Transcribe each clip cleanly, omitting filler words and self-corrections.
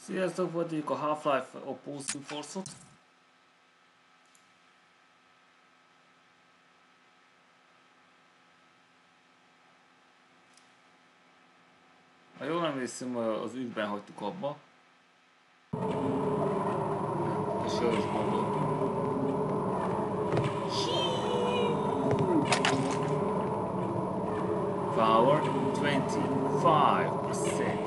Sziasztok, folytatjuk a Half-Life Opposing Force-ot. Ha jól emlékszem, az ügyben hagytuk abba. És is gondoltuk. Power 25%.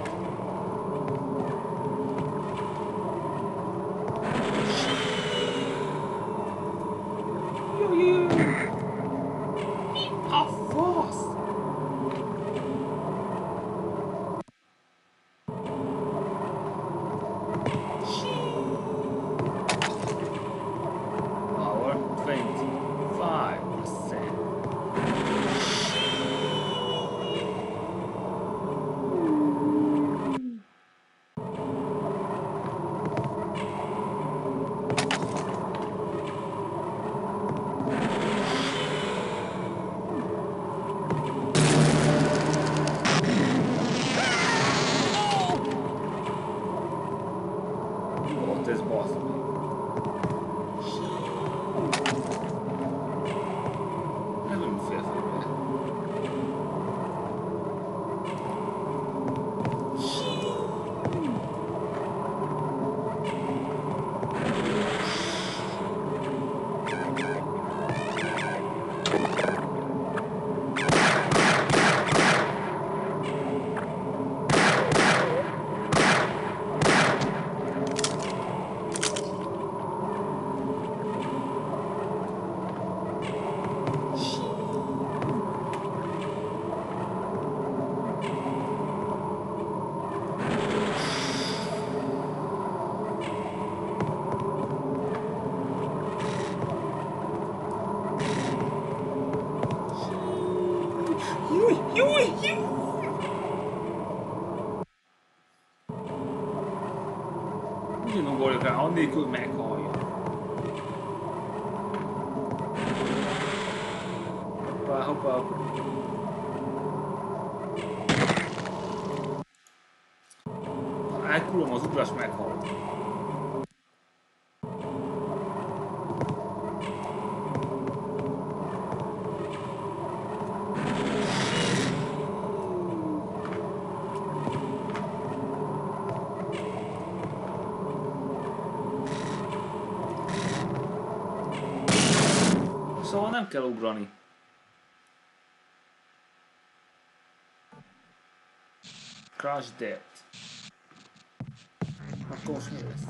Annélkül meghallja. Hoppá, hoppá. Ha elkulom az ugrás, meghal. Szóval nem kell ugrani. Crash Dead. Akkor most mi lesz?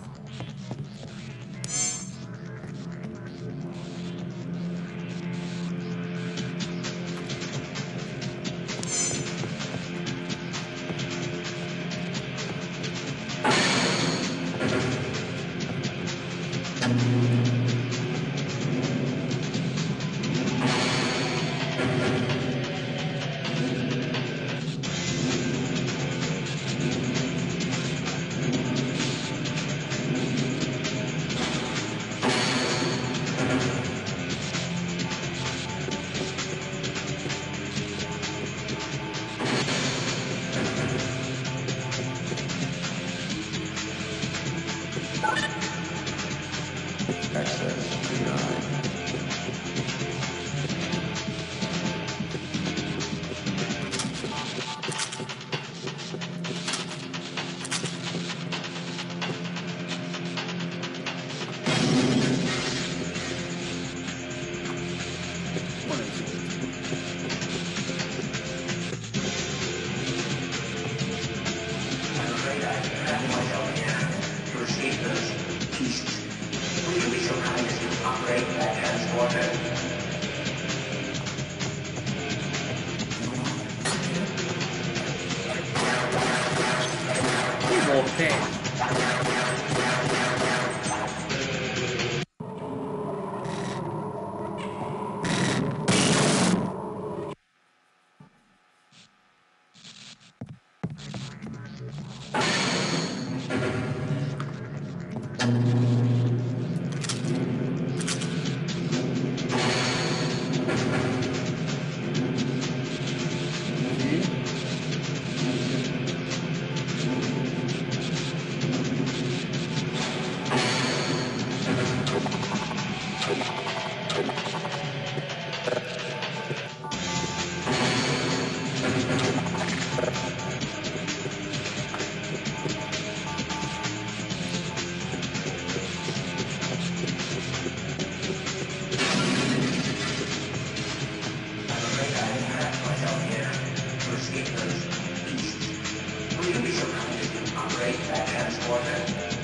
Operate that transporter.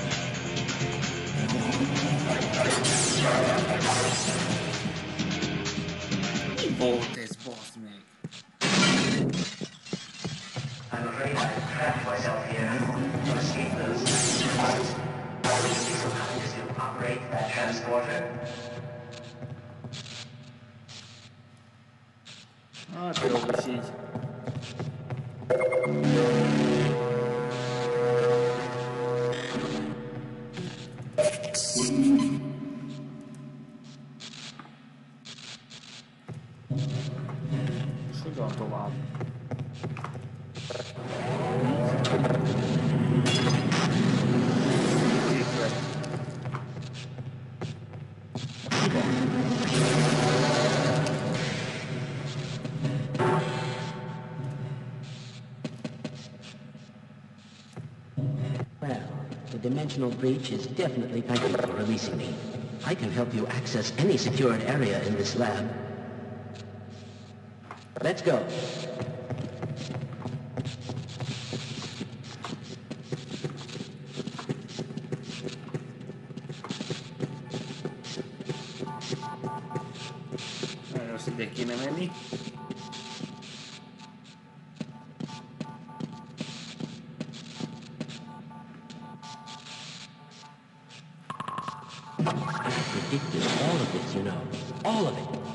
Mi volt ez, bazd meg? I'm afraid I've trapped myself here. To escape those please be so kind as to operate that transporter. Hát jó is így. És hogyan tovább? Képlet. Well, the dimensional breach is definitely thank you for releasing me. I can help you access any secured area in this lab. Let's go. Most ide kéne menni. Predicted all of this, you know. All of it.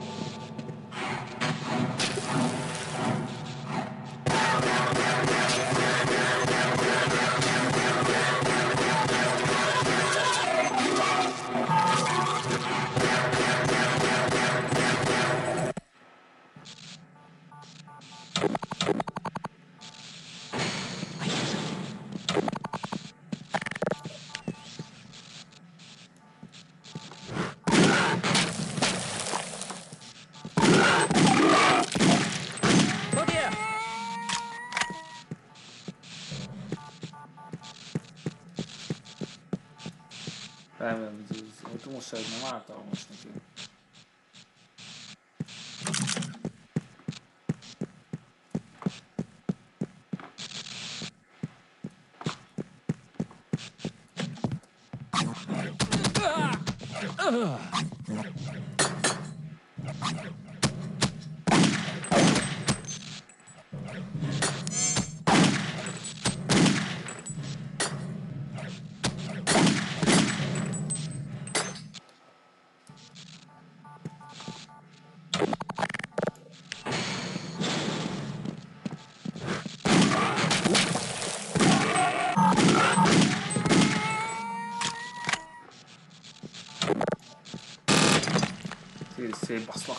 Remélem, hogy az automoság nem ártalmas neki. Szétbaszlak.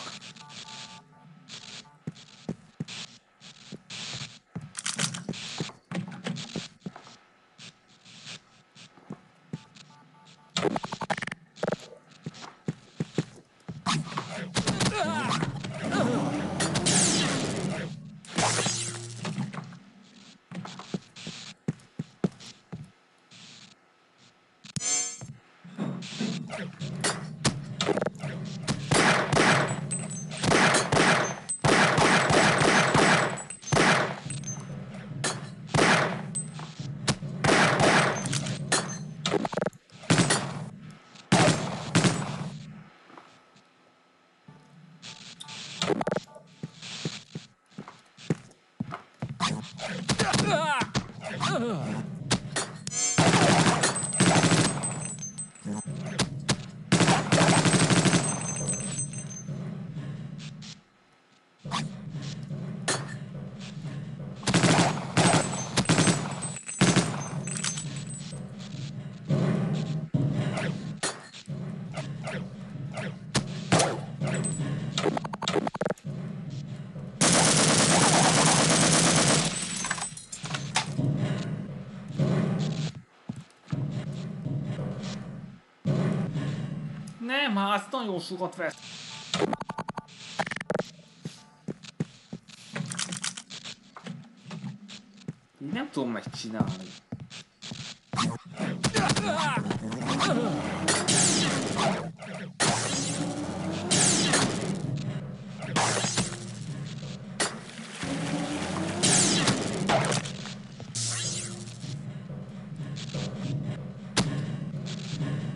Nem, hát nagyon sokat vesz. Így nem tudom megcsinálni.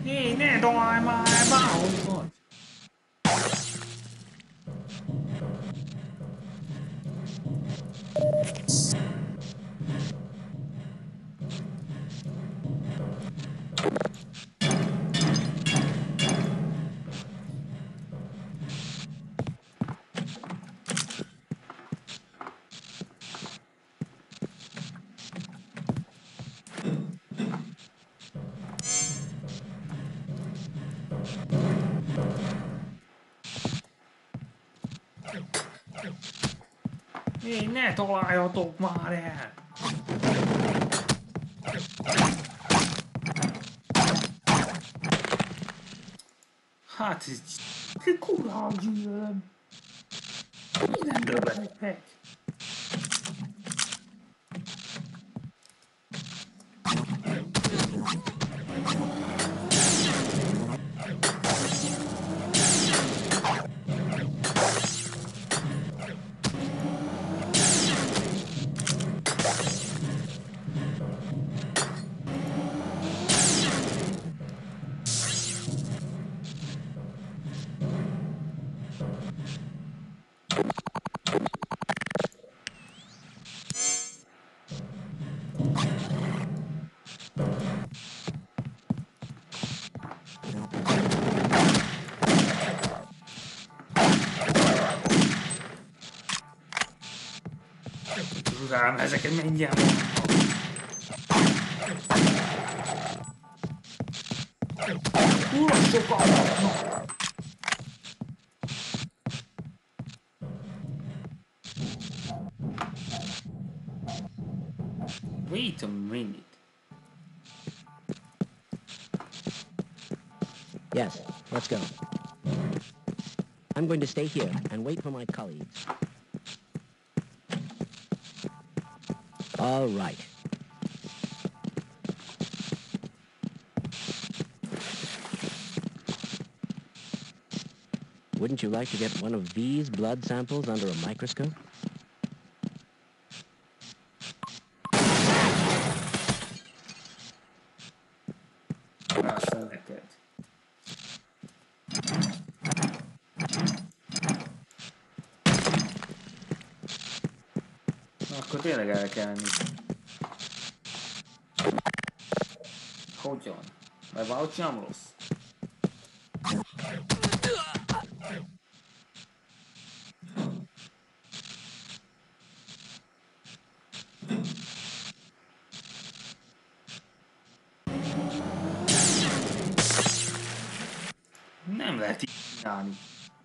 Hey, ne dollár már, bárhogy vagy. Hey, ne találjatok már el! Hát ez... Kurva gyűlöm! Nem döbbenek meg! Uram, ezeket mindjárt Kurva sokan vannak! Wait a minute. Yes, let's go. I'm going to stay here and wait for my colleagues. All right. Wouldn't you like to get one of these blood samples under a microscope? Aztán neked. Na, akkor tényleg el kell menni. Hogyan? Mert valahogy sem rossz. Nem lehet így csinálni.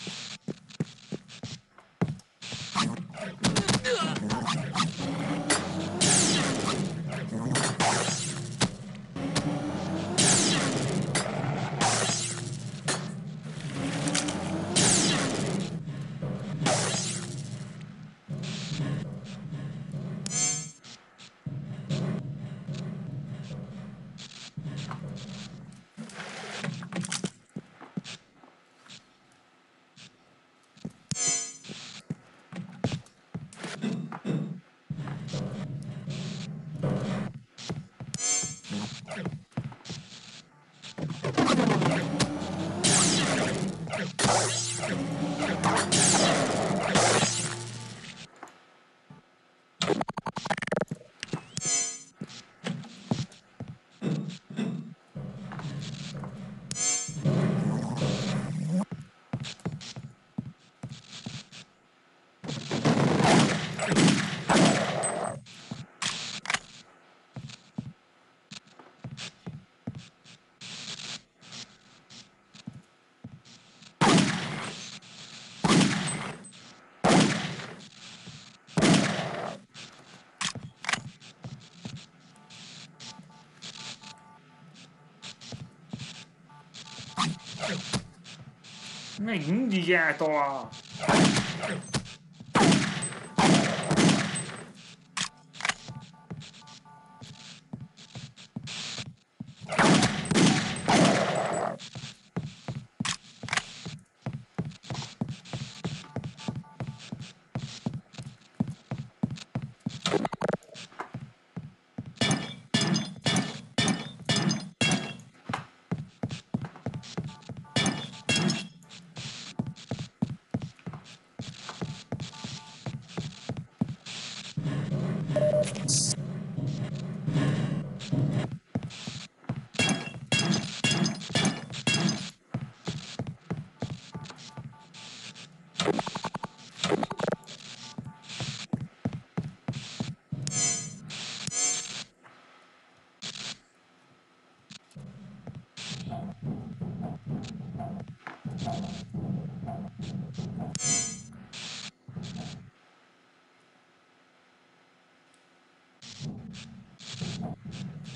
Még mindig eltalál.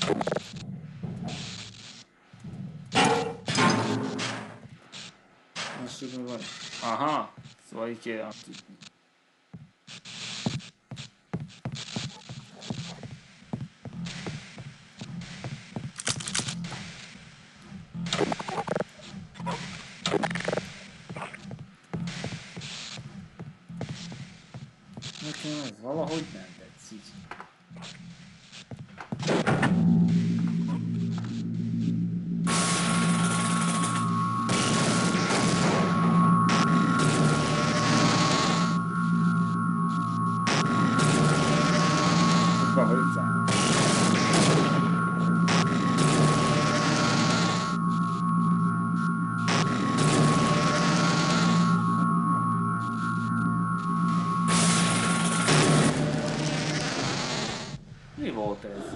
Most mi van? Aha! Szóval így kéne tudni. Nekem ez valahogy nem tetszik. Valahogy zár. Mi volt ez?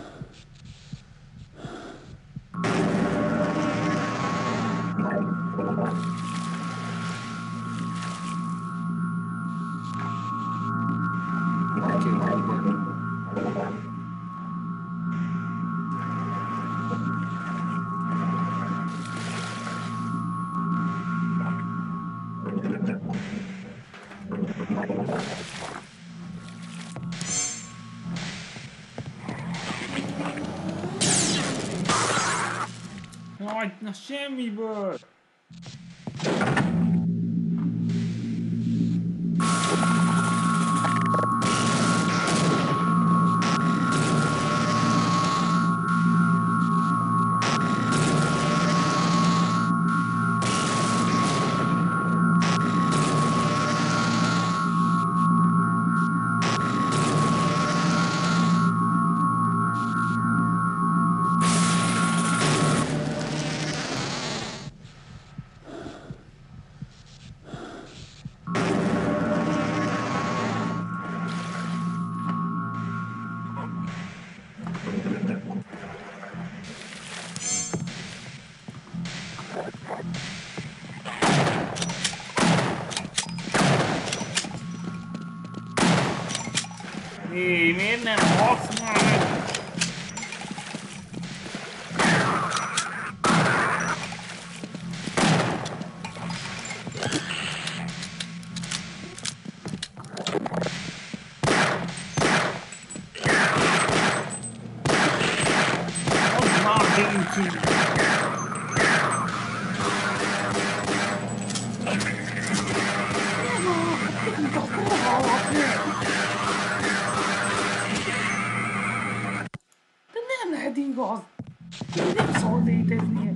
Jaj, na semmiből! Hé, miért nem halsz már? Az már tényleg. De nem lehet igaz! Nem szabad léteznie!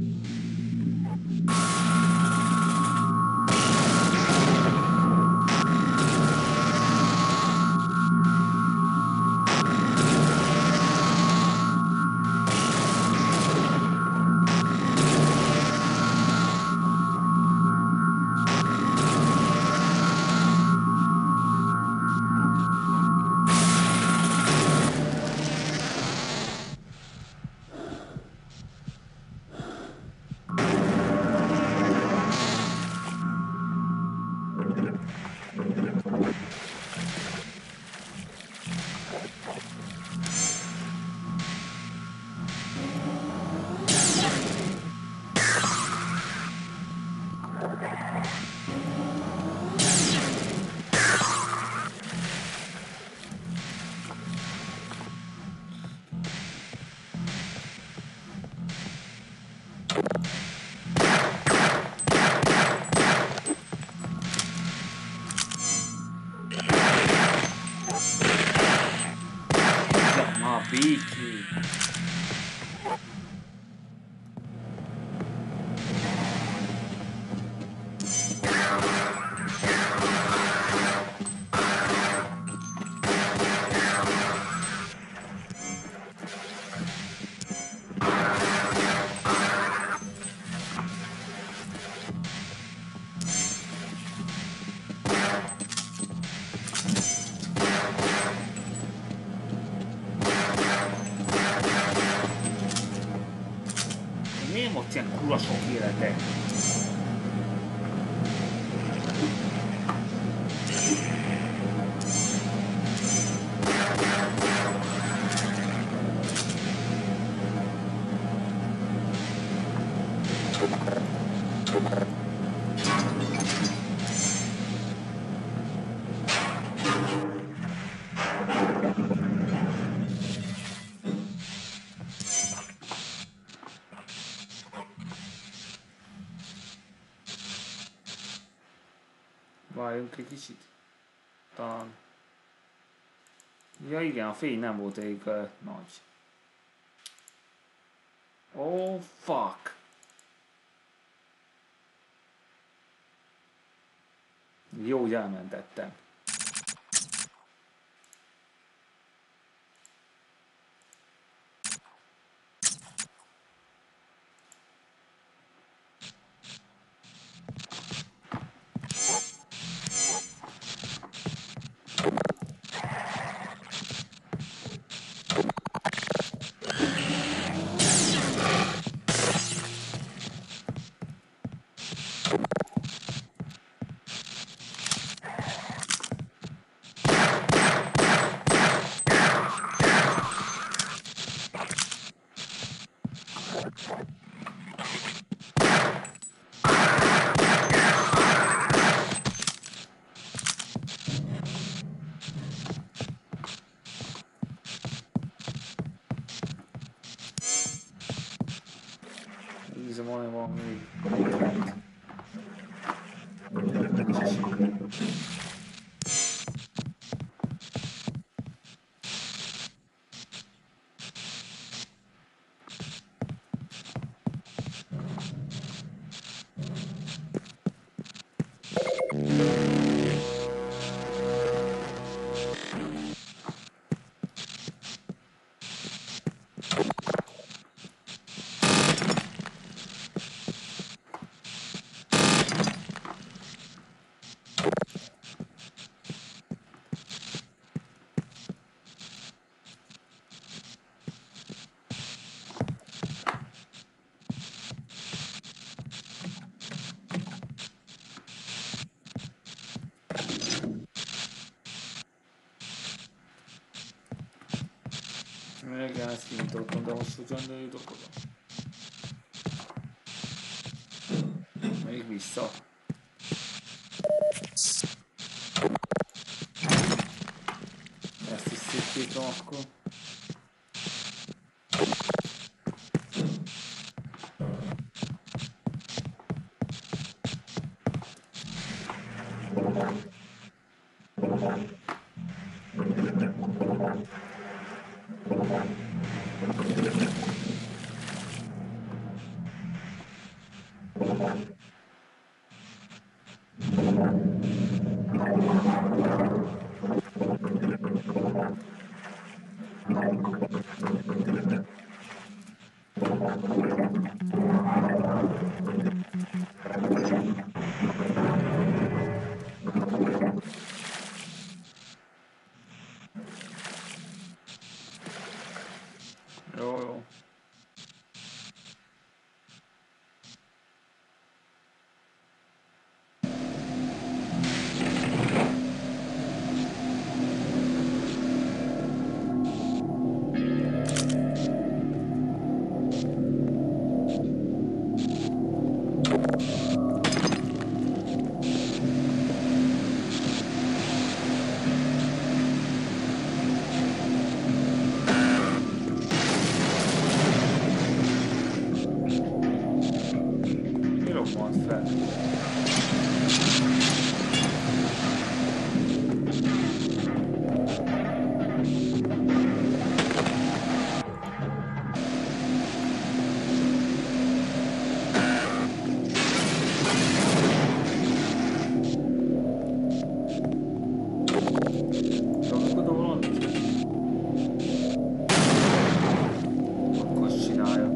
Békén. Miért most ilyen kurva sok élete? Várjunk egy kicsit. Talán. Ja igen, a fény nem volt elég nagy. Oh fuck! Jó, hogy elmentettem. Hiszem, van még. Igen, ezt kinyitottam, de most hogyan jutok oda? Még vissza. Ezt is szétkétem akkor. Jó, jó. Mi robbant fel? Csak oda valamit? Akkor azt csinálja.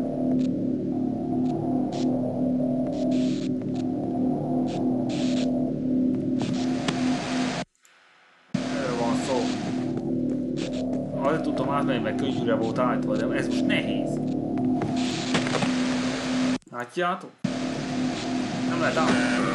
Erről van szó. Azért tudtam átmenni, mert könnyűre volt állítva, de ez most nehéz. Látjátok? Nem lehet állítani.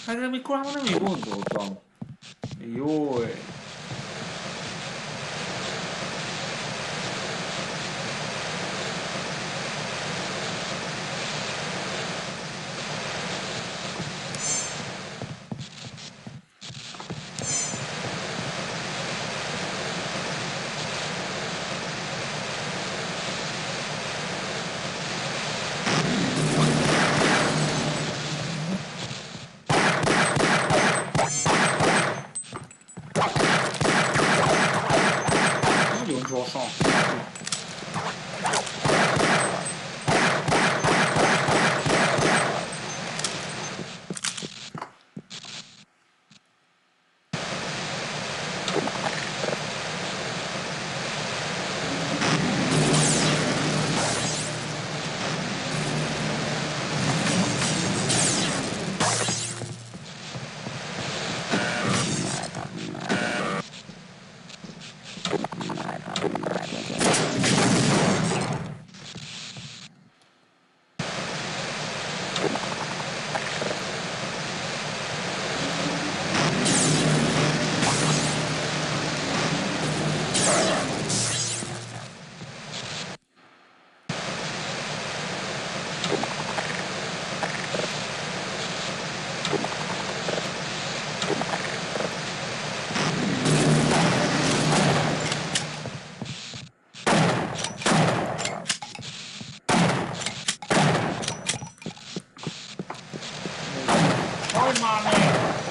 Hát de még korábban nem így gondoltam. Jó. Nagyon gyorsan. Hagyd már meg!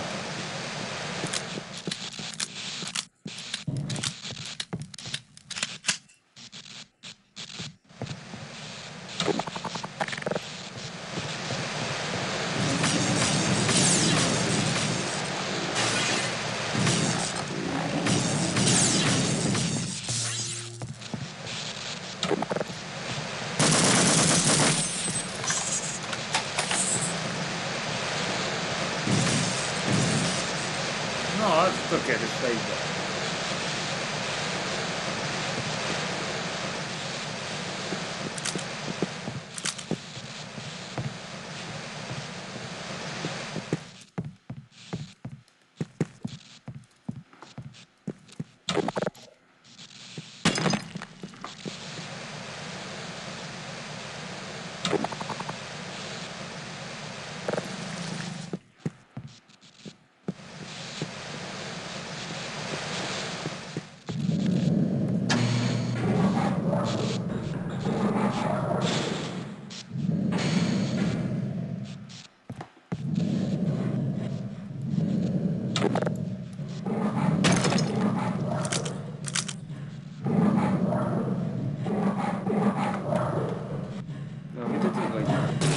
Na, ez tökéletes fejbe. Ja, mit tetszik, vagy?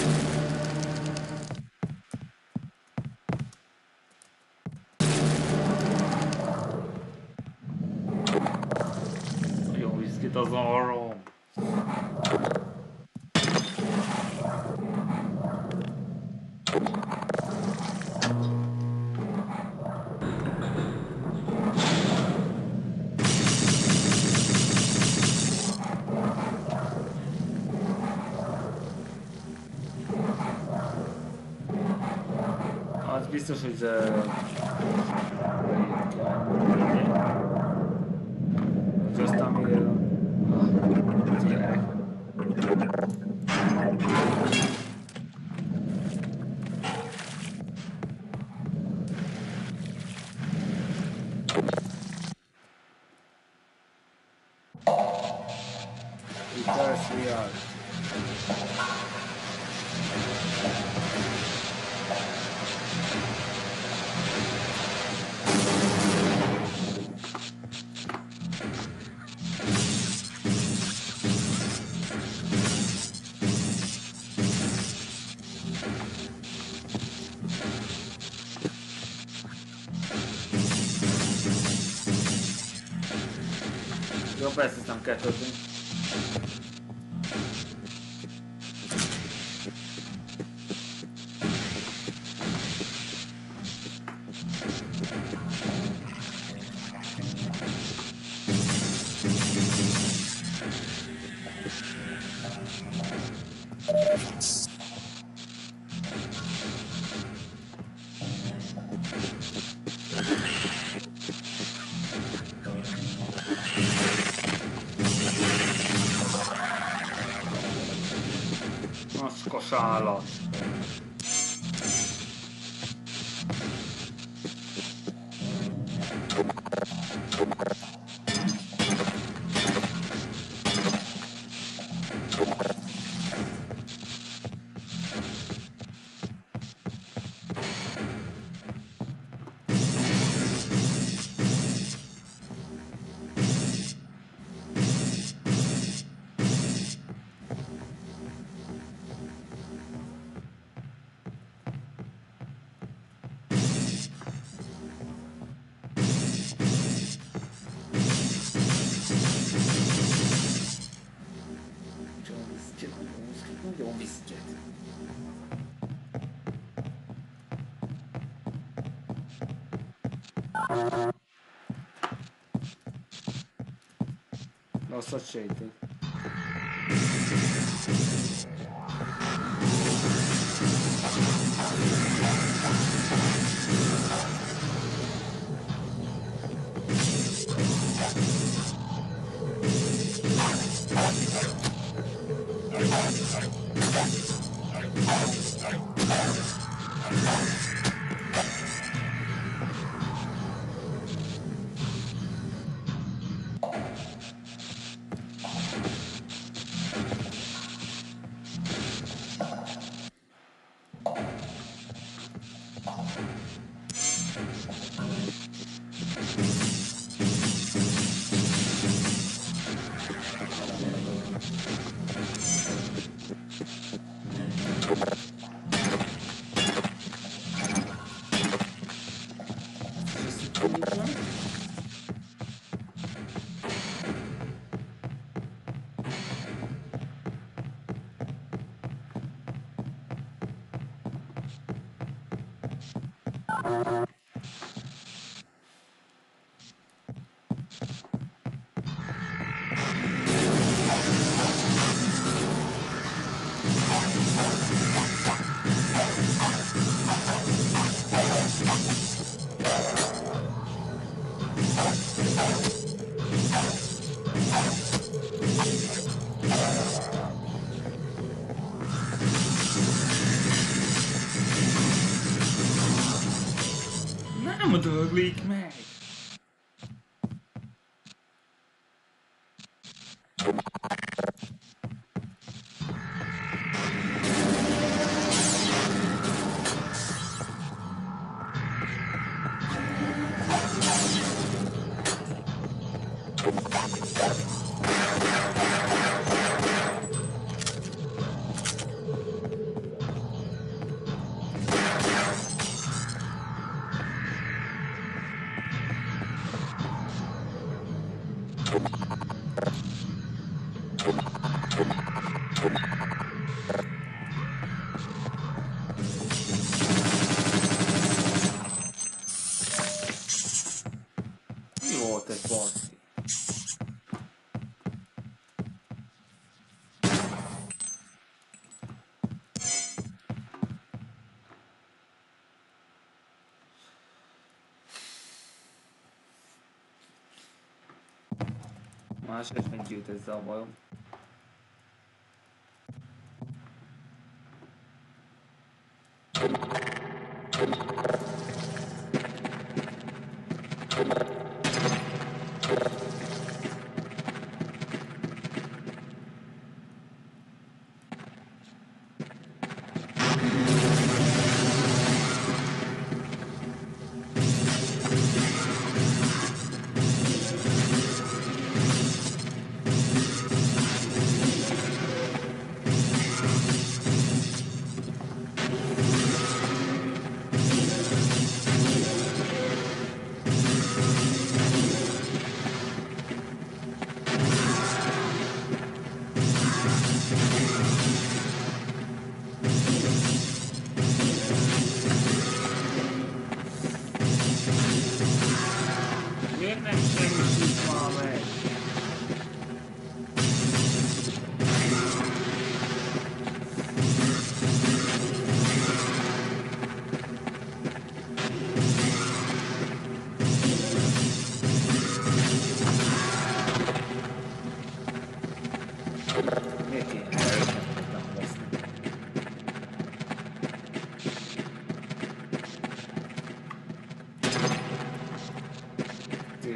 Jó, viszkit az arról. Az biztos, hogy hogy aztán még gyerek. Itt lesz viád. Jó, persze nem kell többni. szarvas állat. Nagyon viszket. Nossa, sejtét. Nem döglik meg! Mi volt ez, baszki? Más esetben gyűjt ezzel a bajom.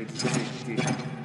szétszétti.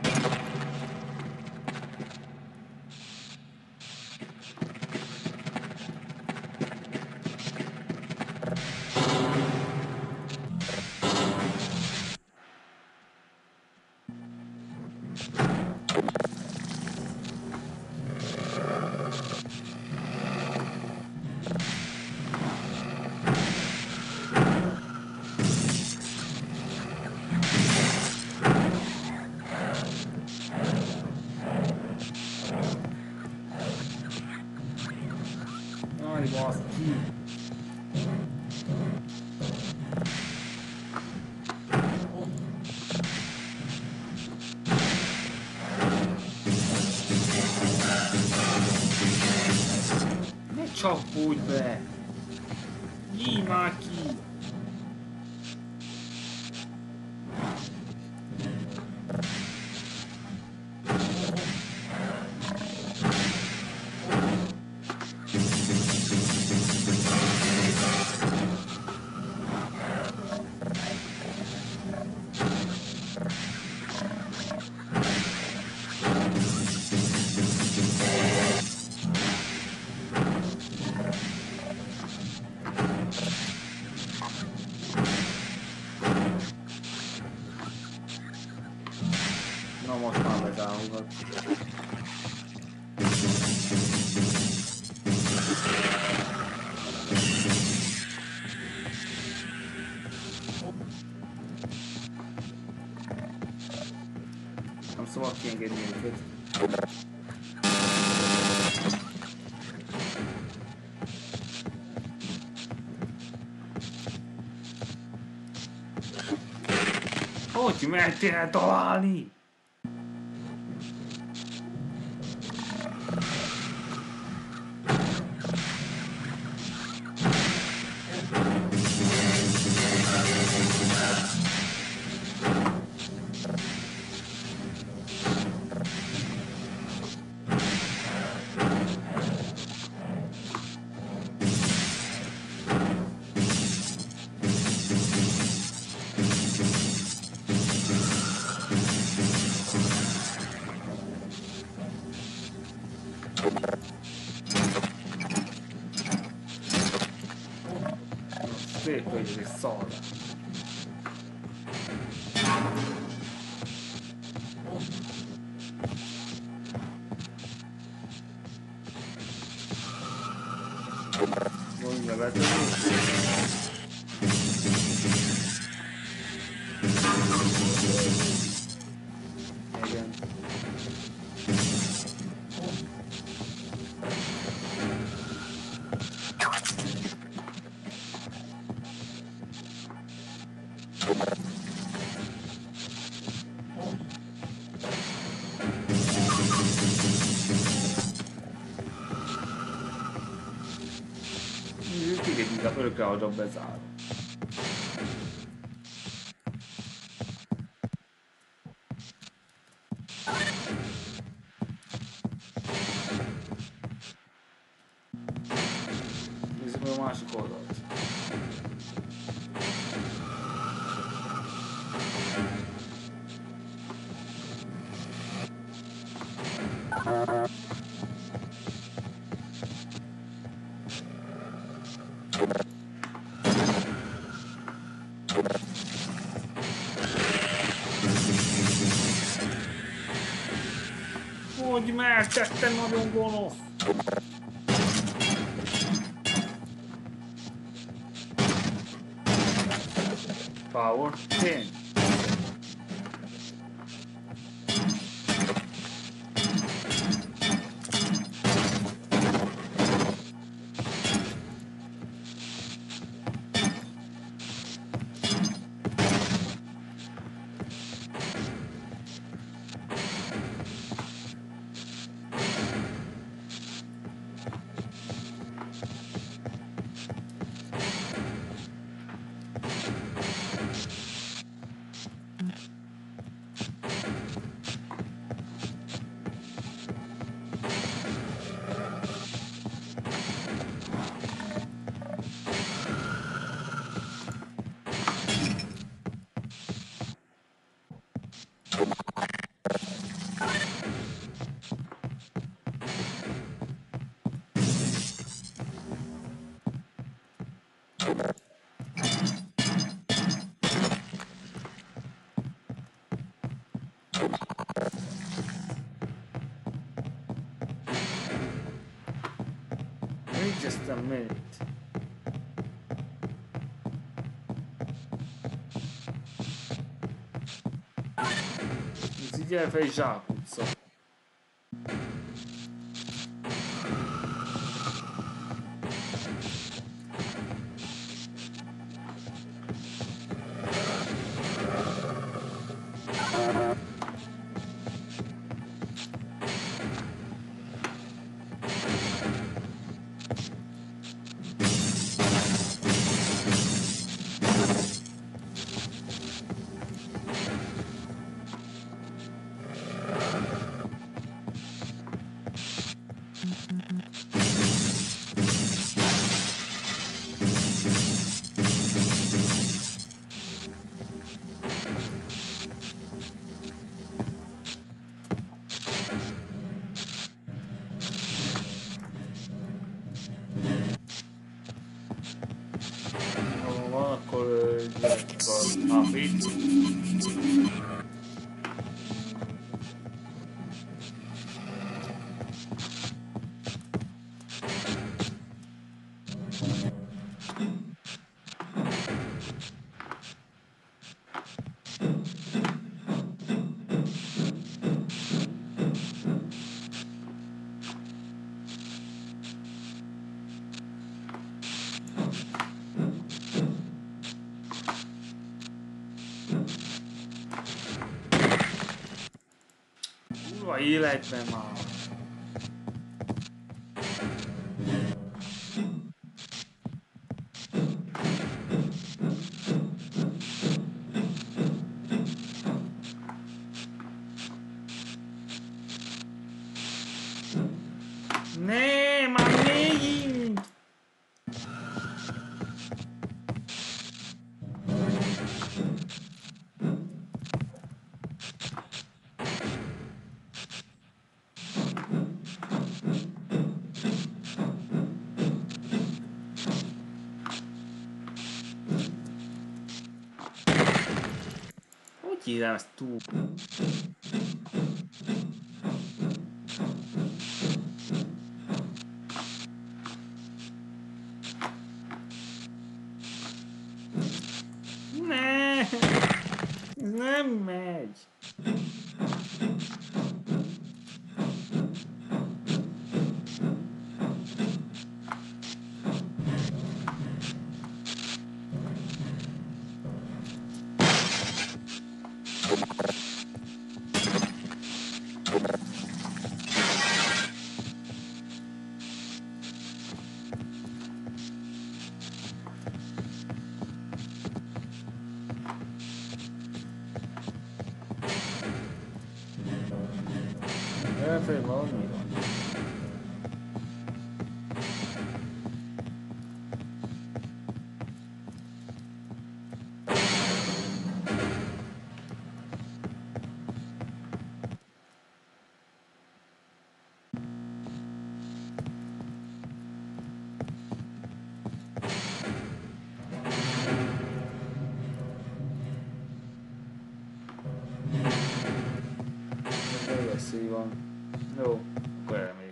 Aj, baszki. Ne csapódj be! Nyíj már ki! Na most már bezáródott. Nem szabad kiengedni őket. Hogy mertél találni? Szép, hogy ez egy szar. Mondja vetődő. Igen. Téged inkább örökre hagyom bezárva. Nézzük meg a másik oldalt. Hogy mertettem, nagyon gonosz! Power 10. Just a minute. Ez így elfelé zsákutca. Van, akkor gyerek a hafit. Kurva életben már. Ne, már megint! Hogy hívám ezt túl? Ne, ez nem megy. Elfelé valami van. Veszély van. Jó, akkor elmegyek.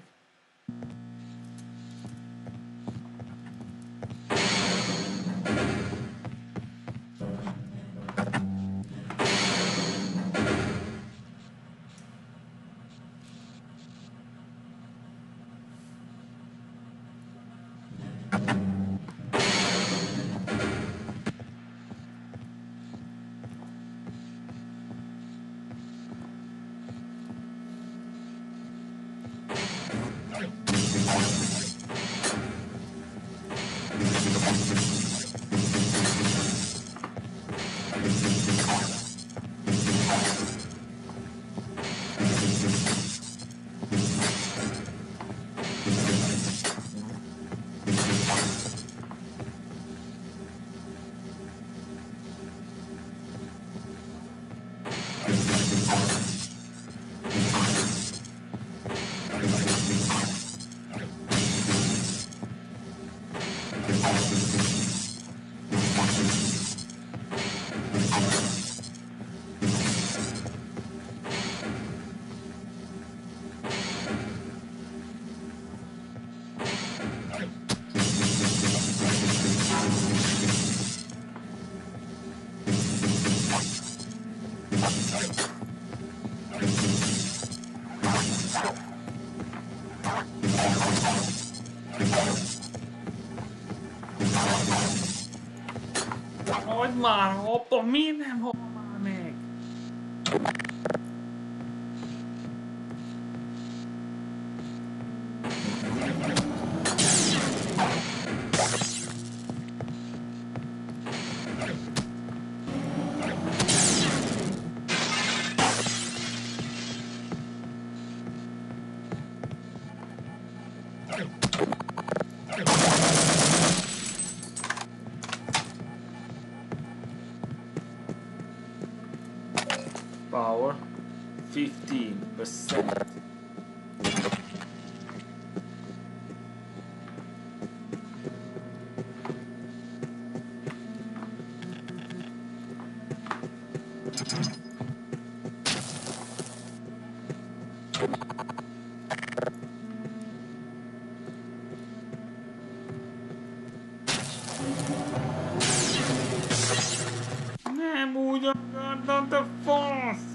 Hagyd már, apa, miért nem hal már meg? Power 15%. Nem úgy akartam, te fasz!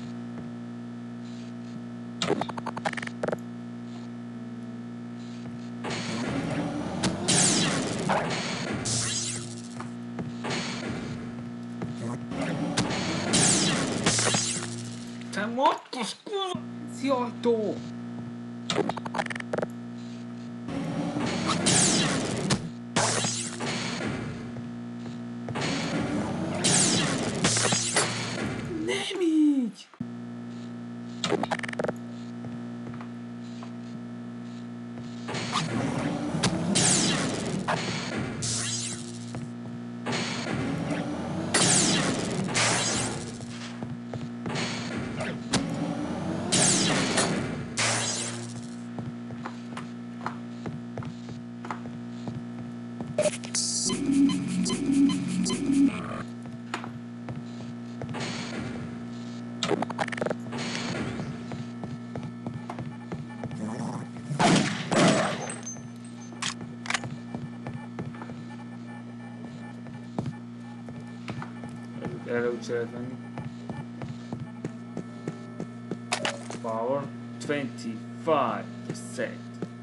Te mattos kurva ajtó! Nem így! Erre úgy se lehet menni. Power 25%.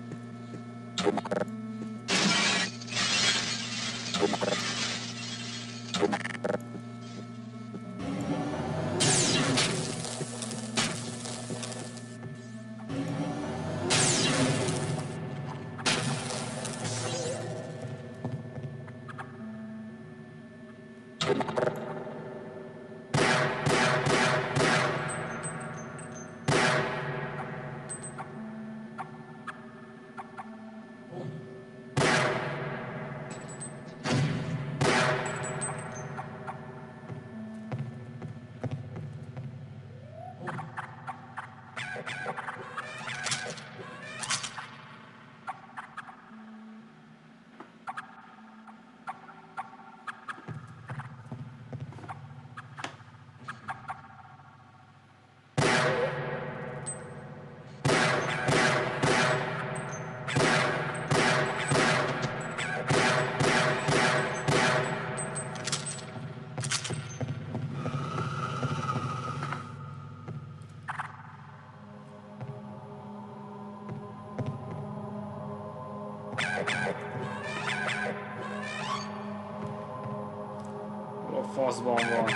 A faszban van.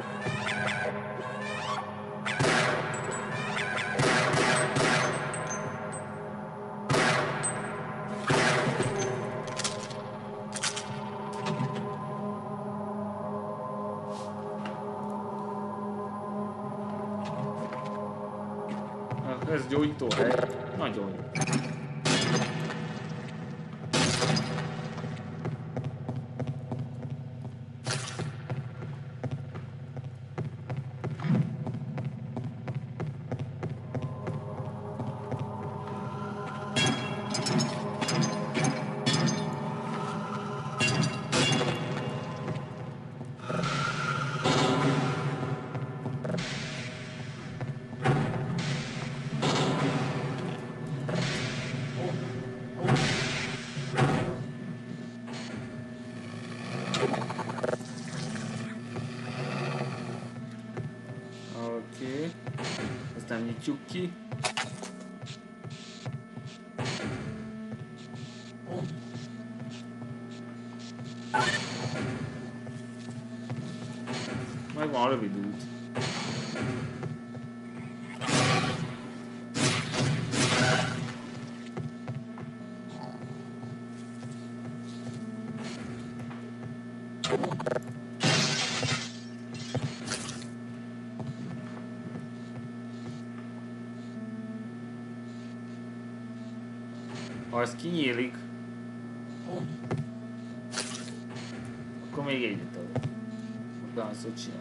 Ez gyógyítóhely. Nagyon jó. Oké. Ezt nem nyitjuk ki. Megvan a rövid út. Ha ez kinyílik, akkor még egyet adok. Utána szót csinál.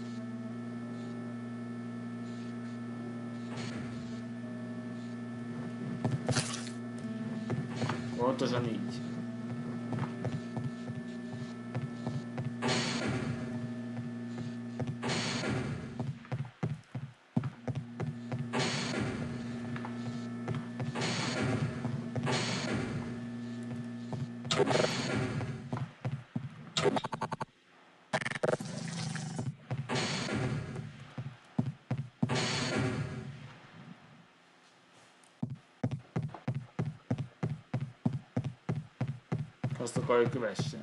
Pontosan így. Azt akarja, hogy kövessen.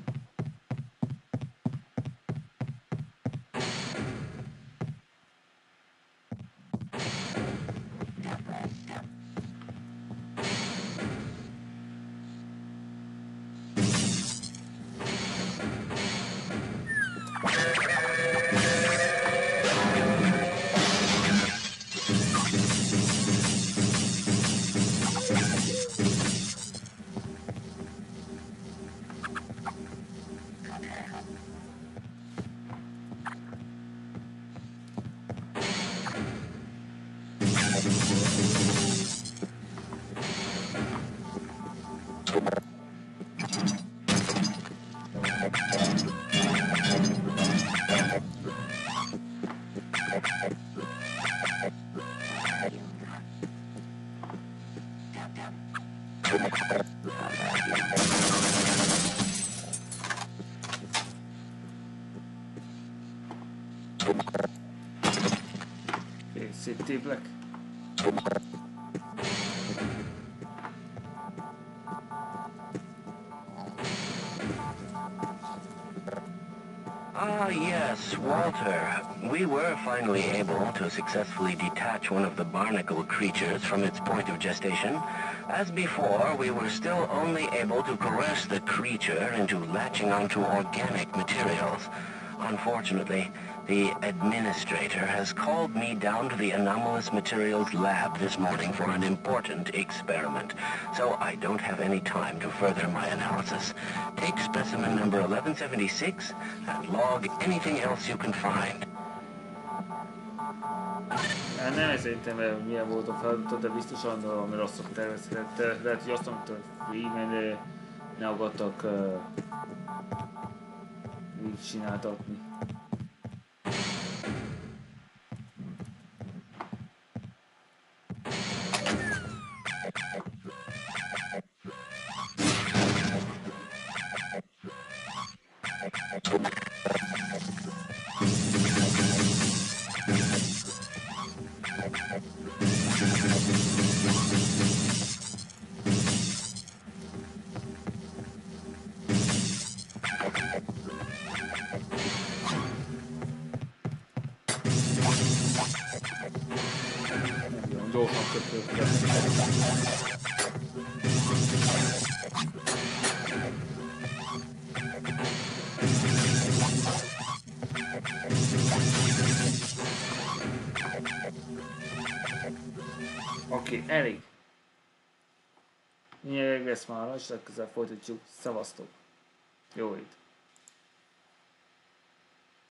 Széttéplek. Ah, yes, Walter. We were finally able to successfully detach one of the barnacle creatures from its point of gestation. As before, we were still only able to coerce the creature into latching onto organic materials. Unfortunately, the administrator has called me down to the anomalous materials lab this morning for an important experiment, so I don't have any time to further my analysis. Take specimen number 1176 and log anything else you can find. Nem szerintem milyen volt a feladat, de biztosan valami rosszat tervezhetett. Lehet, hogy azt mondta, hogy Freeman ne akartak így csináltatni. Gyorsan kötődtek. Oké, elég. Nyilván lesz már, és legközelebb folytatjuk. Szevasztok. Jó hét.